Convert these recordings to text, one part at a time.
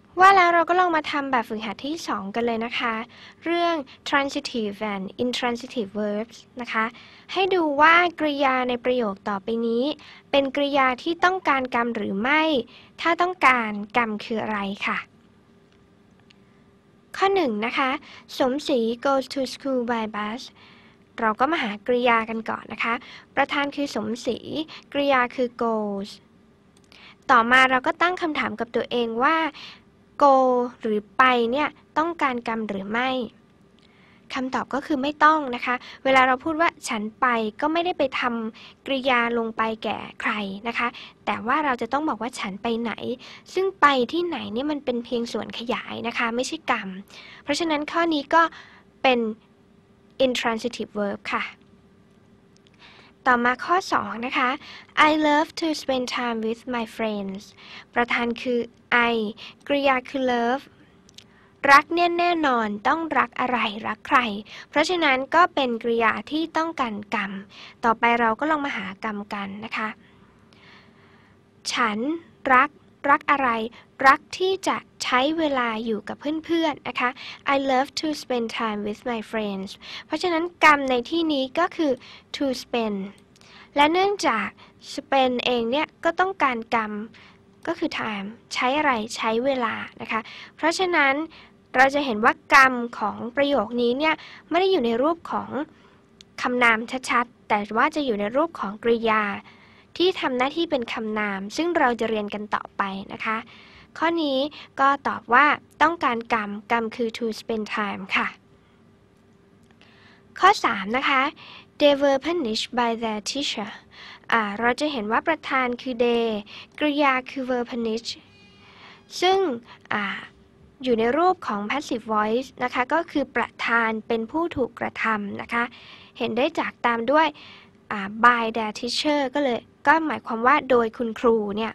ว่าแล้วเราก็ลองมาทำแบบฝึกหัดที่2กันเลยนะคะเรื่อง transitive and intransitive verbs นะคะให้ดูว่ากริยาในประโยคต่อไปนี้เป็นกริยาที่ต้องการกรรมหรือไม่ถ้าต้องการกรรมคืออะไรค่ะข้อ1นะคะสมศรี goes to school by bus เราก็มาหากริยากันก่อนนะคะประธานคือสมศรีกริยาคือ goes ต่อมาเราก็ตั้งคำถามกับตัวเองว่า go หรือไปเนี่ยต้องการกรรมหรือไม่คำตอบก็คือไม่ต้องนะคะเวลาเราพูดว่าฉันไปก็ไม่ได้ไปทำกริยาลงไปแก่ใครนะคะแต่ว่าเราจะต้องบอกว่าฉันไปไหนซึ่งไปที่ไหนเนี่ยมันเป็นเพียงส่วนขยายนะคะไม่ใช่กรรมเพราะฉะนั้นข้อนี้ก็เป็น intransitive verb ค่ะต่อมาข้อ2นะคะ I love to spend time with my friends ประธานคือ I กริยาคือ love รักเนี่ยแน่นอนต้องรักอะไรรักใครเพราะฉะนั้นก็เป็นกริยาที่ต้องการกรรมต่อไปเราก็ลองมาหากรรมกันนะคะฉันรักอะไรรักที่จะใช้เวลาอยู่กับเพื่อนๆนะคะ I love to spend time with my friends เพราะฉะนั้นกรรมในที่นี้ก็คือ to spend และเนื่องจาก spend เองเนี่ยก็ต้องการกรรมก็คือ time ใช้อะไรใช้เวลานะคะเพราะฉะนั้นเราจะเห็นว่ากรรมของประโยคนี้เนี่ยไม่ได้อยู่ในรูปของคำนามชัดๆแต่ว่าจะอยู่ในรูปของกริยาที่ทำหน้าที่เป็นคำนามซึ่งเราจะเรียนกันต่อไปนะคะข้อนี้ก็ตอบว่าต้องการกรรมคือ to spend time ค่ะข้อ3นะคะ they were punished by their teacher เราจะเห็นว่าประธานคือ they กริยาคือ were punished ซึ่งอยู่ในรูปของ passive voice นะคะก็คือประธานเป็นผู้ถูกกระทำนะคะเห็นได้จากตามด้วยby their teacher ก็หมายความว่าโดยคุณครูเนี่ย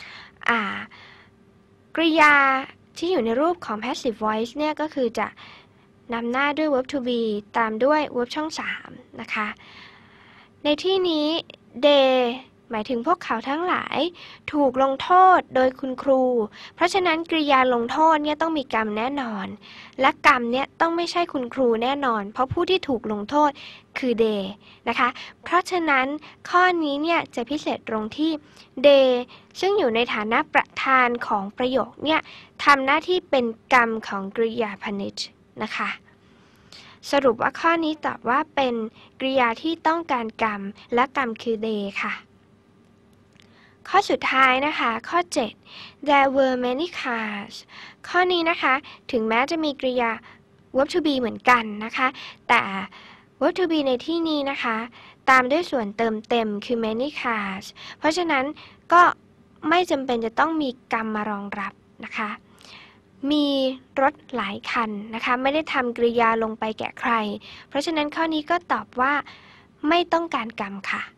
กริยาที่อยู่ในรูปของ passive voice เนี่ยก็คือจะนำหน้าด้วย verb to be ตามด้วย verb ช่อง3นะคะในที่นี้ they หมายถึงพวกเขาทั้งหลายถูกลงโทษโดยคุณครูเพราะฉะนั้นกริยาลงโทษเนี่ยต้องมีกรรมแน่นอนและกรรมเนี่ยต้องไม่ใช่คุณครูแน่นอนเพราะผู้ที่ถูกลงโทษคือ they นะคะเพราะฉะนั้นข้อนี้เนี่ยจะพิเศษตรงที่ they ซึ่งอยู่ในฐานะประธานของประโยคเนี่ยทำหน้าที่เป็นกรรมของกริยา punish นะคะสรุปว่าข้อนี้ตอบว่าเป็นกริยาที่ต้องการกรรมและกรรมคือ they ค่ะข้อสุดท้ายนะคะข้อ7 there were many cars ข้อนี้นะคะถึงแม้จะมีกริยา verb to be เหมือนกันนะคะแต่ verb to be ในที่นี้นะคะตามด้วยส่วนเติมเต็มคือ many cars เพราะฉะนั้นก็ไม่จำเป็นจะต้องมีกรรมมารองรับนะคะมีรถหลายคันนะคะไม่ได้ทำกริยาลงไปแก่ใครเพราะฉะนั้นข้อนี้ก็ตอบว่าไม่ต้องการกรรมค่ะ